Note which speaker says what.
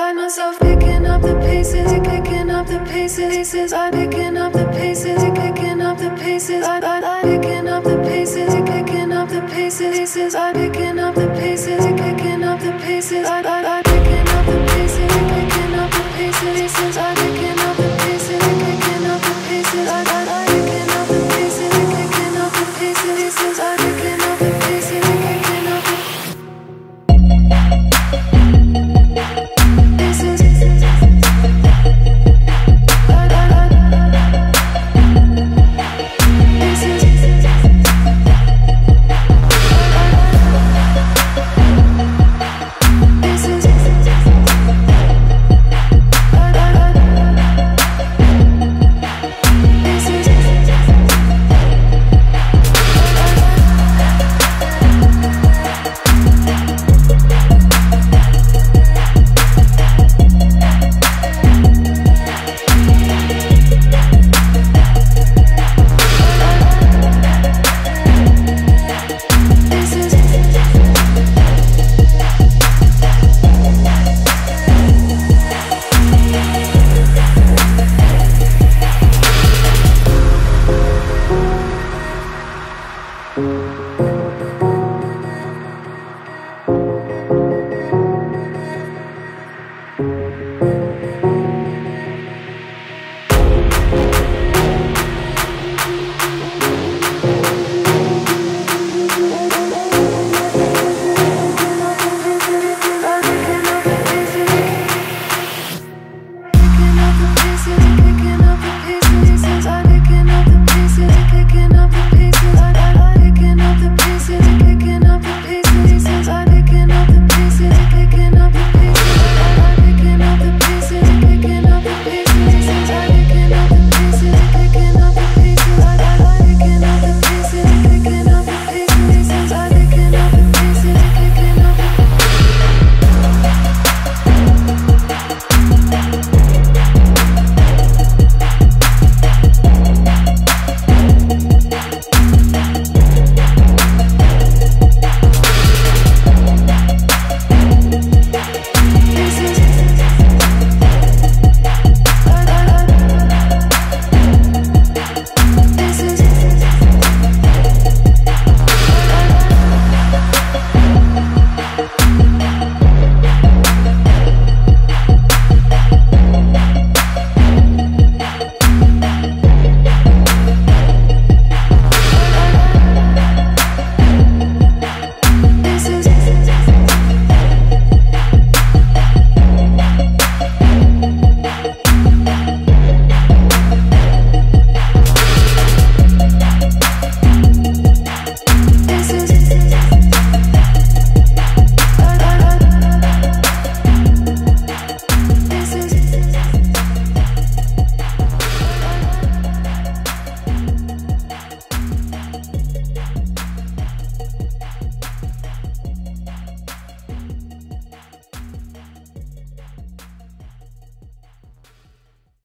Speaker 1: find myself picking up the pieces, picking up the pieces. I'm picking up the pieces, picking up the pieces. I'm picking up the pieces, picking up the pieces. I'm picking up the pieces, picking up the pieces.